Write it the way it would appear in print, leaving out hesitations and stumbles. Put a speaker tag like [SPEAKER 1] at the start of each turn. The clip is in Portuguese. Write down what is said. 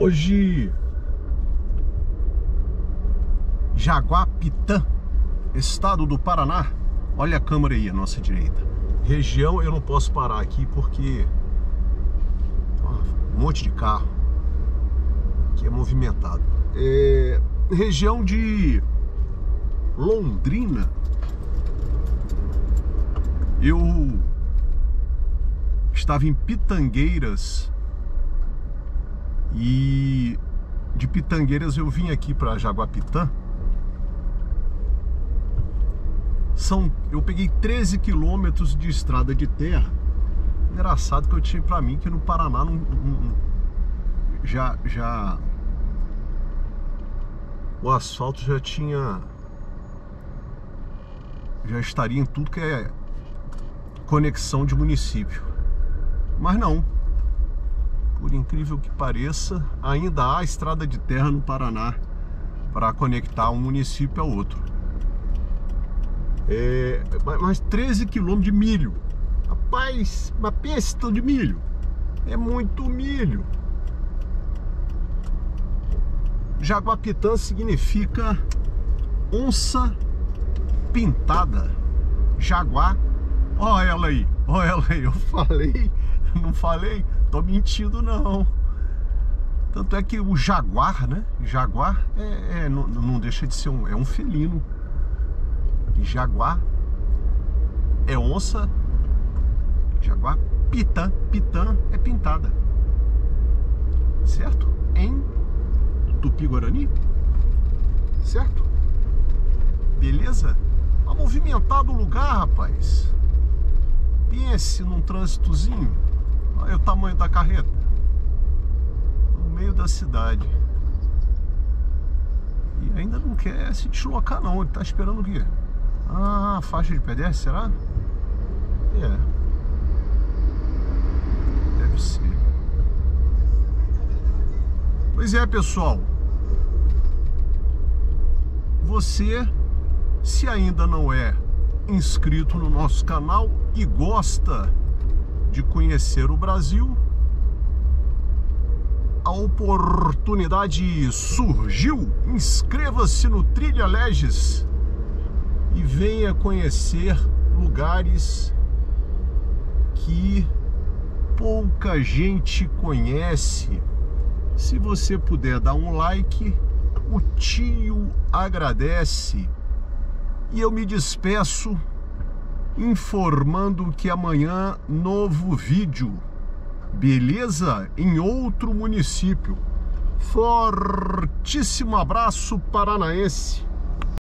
[SPEAKER 1] Hoje, Jaguapitã, estado do Paraná. Olha a câmera aí à nossa direita. Região, eu não posso parar aqui porque um monte de carro que é movimentado. Região de Londrina. Eu estava em Pitangueiras e de Pitangueiras eu vim aqui para Jaguapitã. Eu peguei 13 quilômetros de estrada de terra. Engraçado que eu tinha para mim que no Paraná já o asfalto já estaria em tudo que é conexão de município. Mas não. Por incrível que pareça, ainda há estrada de terra no Paraná para conectar um município ao outro. Mas 13 quilômetros de milho. Rapaz, uma pesta de milho. É muito milho. Jaguapitã significa onça pintada. Jaguar. Olha ela aí, olha ela aí. Eu falei, não falei? Tô mentindo não. Tanto é que o jaguar, né? Jaguar não deixa de ser um felino. E jaguar é onça. Jaguar, pitã é pintada. Certo? Em Tupi-Guarani. Certo? Beleza? Tá movimentado o lugar, rapaz. Pense num trânsitozinho. Olha o tamanho da carreta. No meio da cidade. E ainda não quer se deslocar não. Ele tá esperando o quê? Ah, faixa de pedestre, será? Deve ser. Pois é, pessoal. Você, se ainda não é inscrito no nosso canal e gosta de conhecer o Brasil, a oportunidade surgiu. Inscreva-se no Trilha Leges e venha conhecer lugares que pouca gente conhece. Se você puder dar um like, o tio agradece. E eu me despeço informando que amanhã novo vídeo, beleza? Em outro município. Fortíssimo abraço paranaense.